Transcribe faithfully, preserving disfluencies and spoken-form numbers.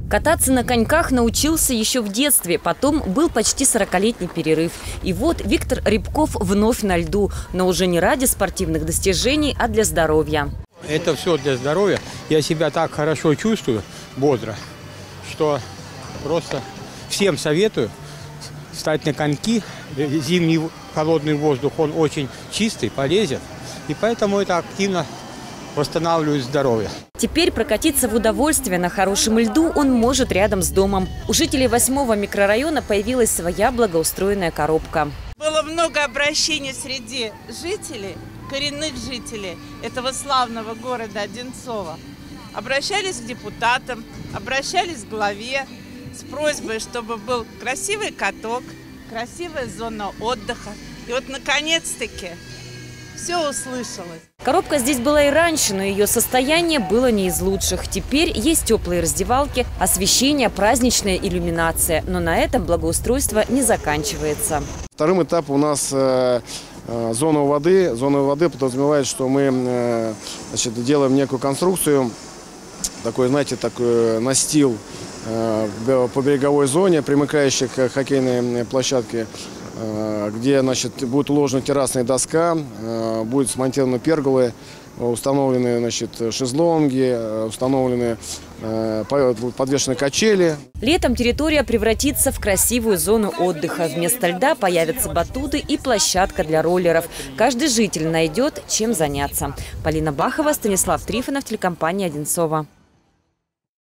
Кататься на коньках научился еще в детстве, потом был почти сорокалетний перерыв. И вот Виктор Рябков вновь на льду, но уже не ради спортивных достижений, а для здоровья. Это все для здоровья. Я себя так хорошо чувствую, бодро, что просто всем советую встать на коньки. Зимний холодный воздух, он очень чистый, полезен. И поэтому это активно восстанавливает здоровье. Теперь прокатиться в удовольствие на хорошем льду он может рядом с домом. У жителей восьмого микрорайона появилась своя благоустроенная коробка. Было много обращений среди жителей, коренных жителей этого славного города Одинцово. Обращались к депутатам, обращались к главе с просьбой, чтобы был красивый каток, красивая зона отдыха. И вот наконец-таки все услышалось. Коробка здесь была и раньше, но ее состояние было не из лучших. Теперь есть теплые раздевалки, освещение, праздничная иллюминация. Но на этом благоустройство не заканчивается. Вторым этапом у нас э, э, зона воды. Зона воды подразумевает, что мы э, значит, делаем некую конструкцию, такой, знаете, такой настил э, по береговой зоне, примыкающей к хоккейной площадке, где, значит, будет уложена террасная доска, будут смонтированы перголы, установлены, значит, шезлонги, установлены подвешенные качели. Летом территория превратится в красивую зону отдыха. Вместо льда появятся батуты и площадка для роллеров. Каждый житель найдет, чем заняться. Полина Бахова, Станислав Трифонов, телекомпания «Одинцово».